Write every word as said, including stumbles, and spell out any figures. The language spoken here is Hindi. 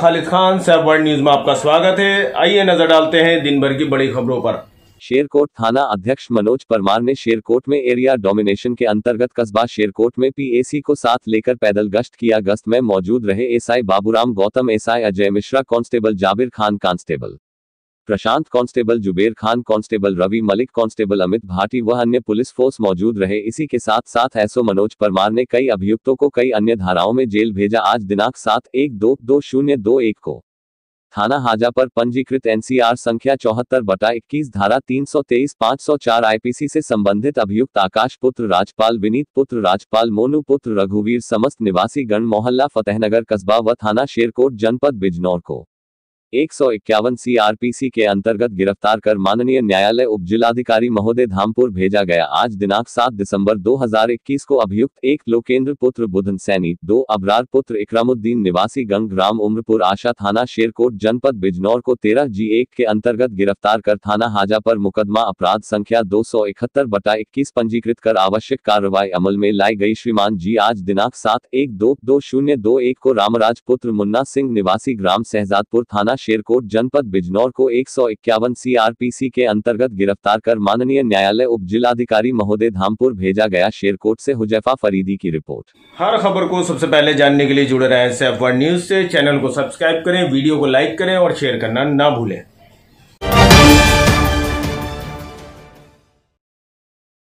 खालिद खान, सैफ वर्ल्ड न्यूज में आपका स्वागत है। आइए नजर डालते हैं दिन भर की बड़ी खबरों पर। शेरकोट थाना अध्यक्ष मनोज परमार ने शेरकोट में एरिया डोमिनेशन के अंतर्गत कस्बा शेरकोट में पीएसी को साथ लेकर पैदल गश्त किया। गश्त में मौजूद रहे SI Baburam Gautam, SI Ajay Mishra, constable Jabir Khan, constable Prashant, constable Zuber Khan, constable Ravi Malik, constable Amit Bhati व अन्य पुलिस फोर्स मौजूद रहे। इसी के साथ साथ एसओ मनोज परमार ने कई अभियुक्तों को कई अन्य धाराओं में जेल भेजा। आज दिनांक सात एक दो दो शून्य दो एक को थाना हाजा पर पंजीकृत एनसीआर संख्या चौहत्तर बटा इक्कीस धारा तीन सौ तेईस पाँच सौ चार आईपीसी से संबंधित अभियुक्त आकाश पुत्र राजपाल, विनीत पुत्र राजपाल, मोनू पुत्र रघुवीर, समस्त निवासी गण मोहल्ला फतेहनगर कस्बा व थाना शेरकोट जनपद बिजनौर को एक सौ इक्यावन सीआरपीसी के अंतर्गत गिरफ्तार कर माननीय न्यायालय उप जिलाधिकारी महोदय धामपुर भेजा गया। आज दिनांक सात दिसंबर दो हज़ार इक्कीस को अभियुक्त एक लोकेंद्र पुत्र बुधन सैनी, दो अबरार पुत्र इकरामुद्दीन निवासी गंग ग्राम उम्रपुर आशा थाना शेरकोट जनपद बिजनौर को तेरह जी एक के अंतर्गत गिरफ्तार कर थाना हाजा पर मुकदमा अपराध संख्या दो सौ इकहत्तर बटा इक्कीस पंजीकृत कर आवश्यक कार्रवाई अमल में लाई गई। श्रीमान जी आज दिनांक सात एक दो दो शून्य दो एक को रामराज पुत्र मुन्ना सिंह निवासी ग्राम शहजादपुर थाना शेरकोट जनपद बिजनौर को एक सौ इक्यावन सीआरपीसी के अंतर्गत गिरफ्तार कर माननीय न्यायालय उप जिलाधिकारी महोदय धामपुर भेजा गया। शेरकोट से हुजैफा फरीदी की रिपोर्ट। हर खबर को सबसे पहले जानने के लिए जुड़े रहें सैफ वर्ल्ड न्यूज से। चैनल को सब्सक्राइब करें, वीडियो को लाइक करें और शेयर करना ना भूलें।